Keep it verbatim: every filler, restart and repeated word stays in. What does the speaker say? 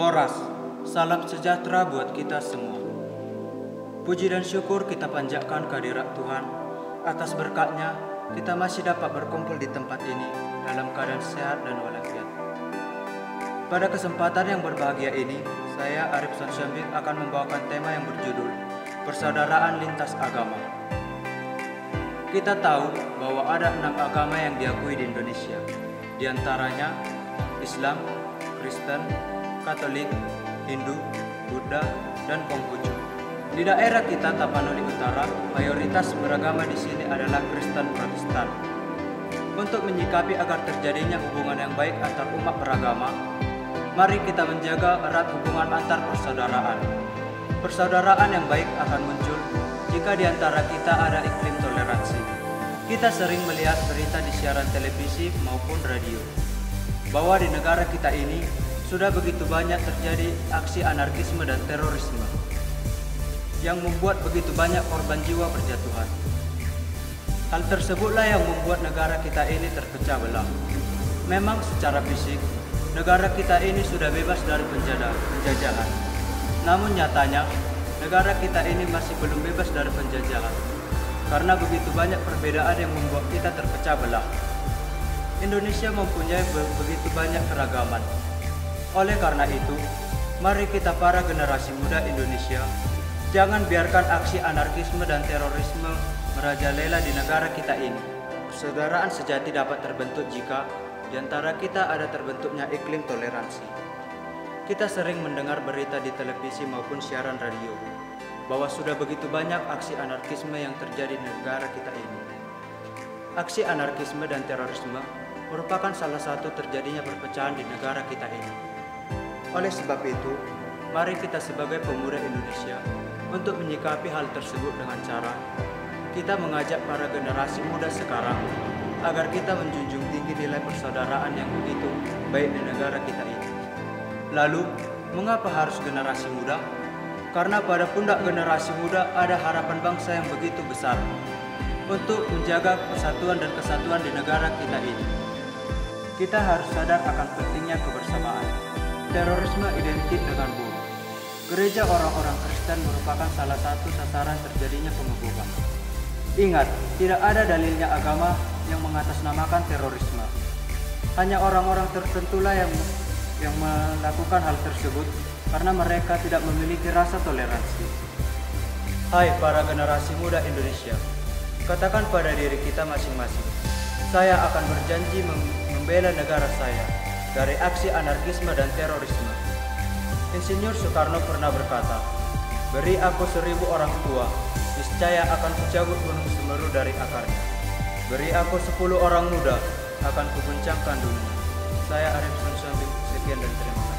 Oras, salam sejahtera buat kita semua. Puji dan syukur kita panjatkan kehadirat Tuhan. Atas berkatnya, kita masih dapat berkumpul di tempat ini dalam keadaan sehat dan walafiat. Pada kesempatan yang berbahagia ini, saya Arif Sansyambik akan membawakan tema yang berjudul Persaudaraan Lintas Agama. Kita tahu bahwa ada enam agama yang diakui di Indonesia, di antaranya Islam, Kristen, Katolik, Hindu, Buddha, dan Konghucu. Di daerah kita Tapanuli Utara, mayoritas beragama di sini adalah Kristen Protestan. Untuk menyikapi agar terjadinya hubungan yang baik antar umat beragama, mari kita menjaga erat hubungan antar persaudaraan. Persaudaraan yang baik akan muncul jika di antara kita ada iklim toleransi. Kita sering melihat berita di siaran televisi maupun radio, bahwa di negara kita ini sudah begitu banyak terjadi aksi anarkisme dan terorisme yang membuat begitu banyak korban jiwa berjatuhan. Hal tersebutlah yang membuat negara kita ini terpecah belah. Memang secara fisik, negara kita ini sudah bebas dari penjajahan. Namun nyatanya, negara kita ini masih belum bebas dari penjajahan. Karena begitu banyak perbedaan yang membuat kita terpecah belah. Indonesia mempunyai begitu banyak keragaman. Oleh karena itu, mari kita para generasi muda Indonesia jangan biarkan aksi anarkisme dan terorisme merajalela di negara kita ini. Persaudaraan sejati dapat terbentuk jika di antara kita ada terbentuknya iklim toleransi. Kita sering mendengar berita di televisi maupun siaran radio bahwa sudah begitu banyak aksi anarkisme yang terjadi di negara kita ini. Aksi anarkisme dan terorisme merupakan salah satu terjadinya perpecahan di negara kita ini. Oleh sebab itu, mari kita sebagai pemuda Indonesia untuk menyikapi hal tersebut dengan cara kita mengajak para generasi muda sekarang agar kita menjunjung tinggi nilai persaudaraan yang begitu baik di negara kita ini. Lalu, mengapa harus generasi muda? Karena pada pundak generasi muda ada harapan bangsa yang begitu besar untuk menjaga persatuan dan kesatuan di negara kita ini. Kita harus sadar akan pentingnya kebersamaan. Terorisme identik dengan bom. Gereja orang-orang Kristen merupakan salah satu sasaran terjadinya pengeboman. Ingat, tidak ada dalilnya agama yang mengatasnamakan terorisme. Hanya orang-orang tertentulah yang yang melakukan hal tersebut karena mereka tidak memiliki rasa toleransi. Hai para generasi muda Indonesia, katakan pada diri kita masing-masing, saya akan berjanji membela negara saya dari aksi anarkisme dan terorisme. Insinyur Soekarno pernah berkata, beri aku seribu orang tua, niscaya akan kucabut gunung Semeru dari akarnya. Beri aku sepuluh orang muda, akan kuguncangkan dunia. Saya Arif Sansyambik, sekian dan terima kasih.